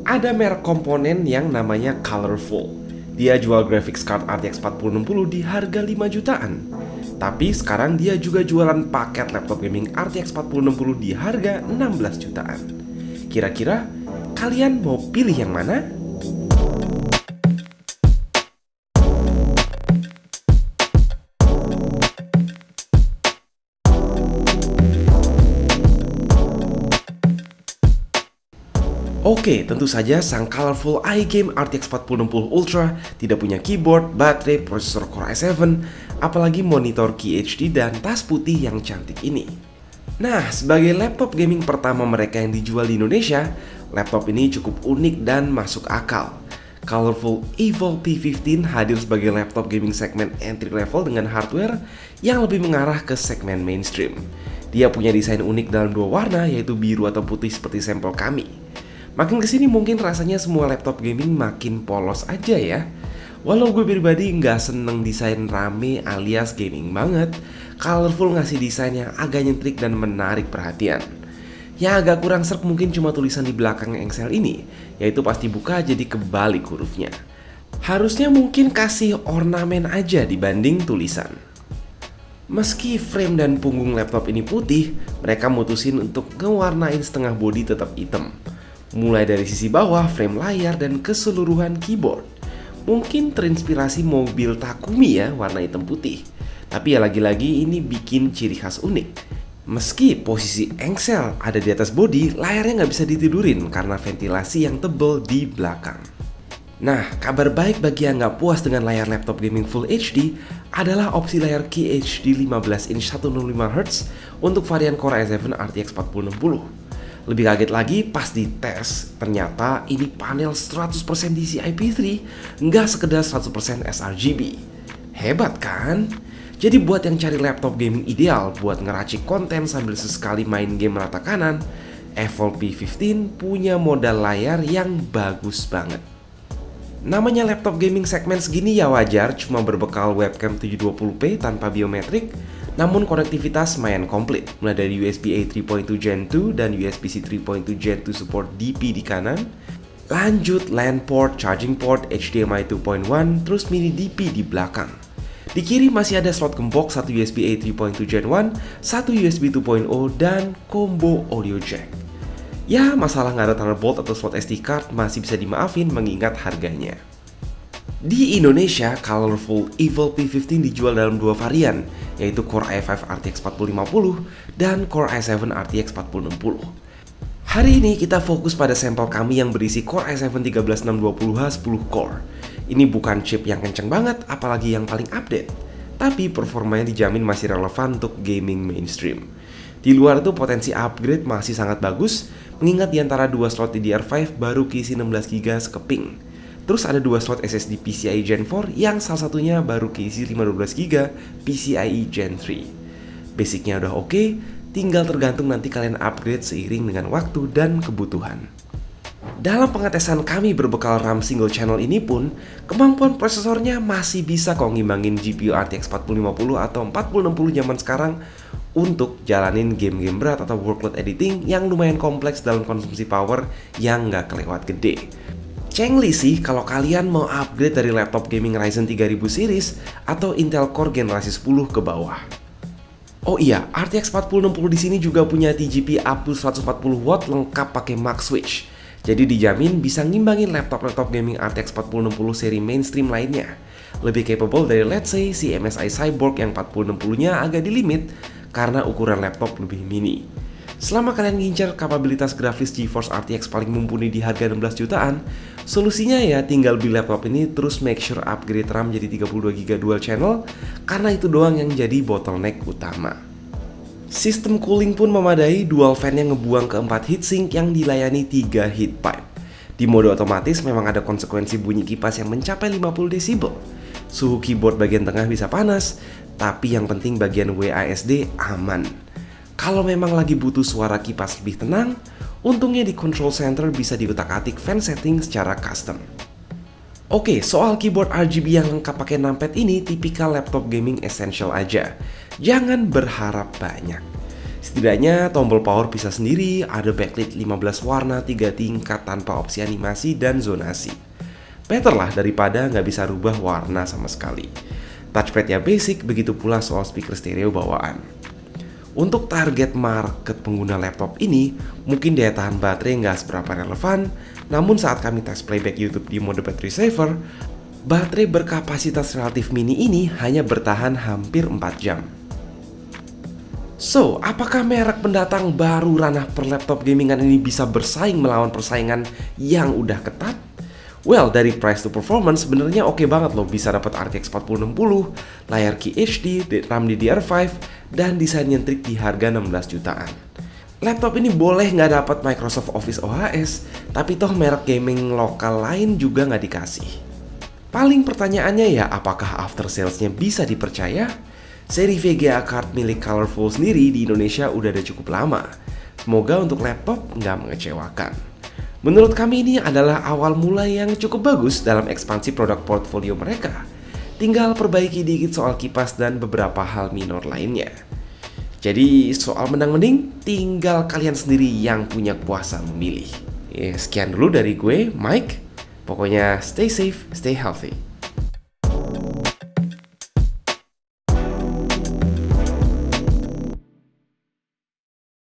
Ada merek komponen yang namanya Colorful. Dia jual graphics card RTX 4060 di harga 5 jutaan. Tapi sekarang dia juga jualan paket laptop gaming RTX 4060 di harga 16 jutaan. Kira-kira kalian mau pilih yang mana? Oke, tentu saja sang Colorful iGame RTX 4060 Ultra tidak punya keyboard, baterai, prosesor Core i7, apalagi monitor QHD dan tas putih yang cantik ini. Nah, sebagai laptop gaming pertama mereka yang dijual di Indonesia, laptop ini cukup unik dan masuk akal. Colorful Evolve P15 hadir sebagai laptop gaming segmen entry level dengan hardware yang lebih mengarah ke segmen mainstream. Dia punya desain unik dalam dua warna, yaitu biru atau putih seperti sampel kami. Makin kesini mungkin rasanya semua laptop gaming makin polos aja ya. Walau gue pribadi nggak seneng desain rame alias gaming banget, Colorful ngasih desain yang agak nyentrik dan menarik perhatian. Yang agak kurang serk mungkin cuma tulisan di belakang engsel ini, yaitu pasti buka jadi kebalik hurufnya. Harusnya mungkin kasih ornamen aja dibanding tulisan. Meski frame dan punggung laptop ini putih, mereka mutusin untuk ngewarnain setengah bodi tetap hitam. Mulai dari sisi bawah, frame layar, dan keseluruhan keyboard. Mungkin terinspirasi mobil Takumi ya, warna hitam putih. Tapi ya lagi-lagi ini bikin ciri khas unik. Meski posisi engsel ada di atas bodi, layarnya nggak bisa ditidurin karena ventilasi yang tebal di belakang. Nah, kabar baik bagi yang nggak puas dengan layar laptop gaming Full HD adalah opsi layar QHD 15 inch 105Hz untuk varian Core i7 RTX 4060. Lebih kaget lagi pas dites, ternyata ini panel 100% DCI-P3, nggak sekedar 100% sRGB. Hebat kan? Jadi buat yang cari laptop gaming ideal buat ngeracik konten sambil sesekali main game rata kanan, Evolve P15 punya modal layar yang bagus banget. Namanya laptop gaming segmen segini ya wajar, cuma berbekal webcam 720p tanpa biometrik, namun konektivitas lumayan komplit, mulai dari USB-A 3.2 Gen 2 dan USB-C 3.2 Gen 2 support DP di kanan, lanjut LAN port, charging port, HDMI 2.1, terus mini DP di belakang. Di kiri masih ada slot gembok, satu USB-A 3.2 Gen 1, satu USB 2.0, dan combo audio jack. Ya, masalah nggak ada Thunderbolt atau slot SD card masih bisa dimaafin mengingat harganya. Di Indonesia, Colorful Evolve P15 dijual dalam dua varian, yaitu Core i5 RTX 4050 dan Core i7 RTX 4060. Hari ini kita fokus pada sampel kami yang berisi Core i7 13620H 10 core. Ini bukan chip yang kenceng banget, apalagi yang paling update, tapi performanya dijamin masih relevan untuk gaming mainstream. Di luar itu potensi upgrade masih sangat bagus, mengingat di antara dua slot DDR5 baru keisi 16GB sekeping. Terus ada dua slot SSD PCIe Gen 4 yang salah satunya baru keisi 512GB PCIe Gen 3. Basicnya udah oke, tinggal tergantung nanti kalian upgrade seiring dengan waktu dan kebutuhan. Dalam pengetesan kami berbekal RAM single channel ini pun, kemampuan prosesornya masih bisa kok ngimbangin GPU RTX 4050 atau 4060 zaman sekarang untuk jalanin game-game berat atau workload editing yang lumayan kompleks dalam konsumsi power yang nggak kelewat gede. Cengli sih kalau kalian mau upgrade dari laptop gaming Ryzen 3000 series atau Intel Core generasi 10 ke bawah. Oh iya, RTX 4060 di sini juga punya TGP up to 140W lengkap pakai Max Switch. Jadi dijamin bisa ngimbangin laptop-laptop gaming RTX 4060 seri mainstream lainnya. Lebih capable dari let's say si MSI Cyborg yang 4060-nya agak di limit karena ukuran laptop lebih mini. Selama kalian ngincar kapabilitas grafis GeForce RTX paling mumpuni di harga 16 jutaan, solusinya ya tinggal beli laptop ini terus make sure upgrade RAM jadi 32GB dual channel, karena itu doang yang jadi bottleneck utama. Sistem cooling pun memadai, dual fan yang ngebuang ke 4 heatsink yang dilayani 3 heat pipe. Di mode otomatis memang ada konsekuensi bunyi kipas yang mencapai 50 desibel. Suhu keyboard bagian tengah bisa panas, tapi yang penting bagian WASD aman. Kalau memang lagi butuh suara kipas lebih tenang, untungnya di control center bisa diutak-atik fan setting secara custom. Oke, soal keyboard RGB yang lengkap pakai numpad ini tipikal laptop gaming essential aja. Jangan berharap banyak. Setidaknya tombol power bisa sendiri, ada backlit 15 warna 3 tingkat tanpa opsi animasi dan zonasi. Better lah daripada nggak bisa rubah warna sama sekali. Touchpadnya basic, begitu pula soal speaker stereo bawaan. Untuk target market pengguna laptop ini, mungkin daya tahan baterai nggak seberapa relevan, namun saat kami tes playback YouTube di mode battery saver, baterai berkapasitas relatif mini ini hanya bertahan hampir 4 jam. So, apakah merek pendatang baru ranah per laptop gamingan ini bisa bersaing melawan persaingan yang udah ketat? Well, dari price to performance sebenarnya oke banget loh, bisa dapat RTX 4060, layar QHD, RAM DDR5, dan desain nyentrik di harga 16 jutaan. Laptop ini boleh nggak dapat Microsoft Office OHS, tapi toh merek gaming lokal lain juga nggak dikasih. Paling pertanyaannya ya, apakah after sales-nya bisa dipercaya? Seri VGA card milik Colorful sendiri di Indonesia udah ada cukup lama. Semoga untuk laptop nggak mengecewakan. Menurut kami ini adalah awal mulai yang cukup bagus dalam ekspansi produk portfolio mereka. Tinggal perbaiki dikit soal kipas dan beberapa hal minor lainnya. Jadi soal menang-mending, tinggal kalian sendiri yang punya kuasa memilih. Sekian dulu dari gue, Mike. Pokoknya stay safe, stay healthy.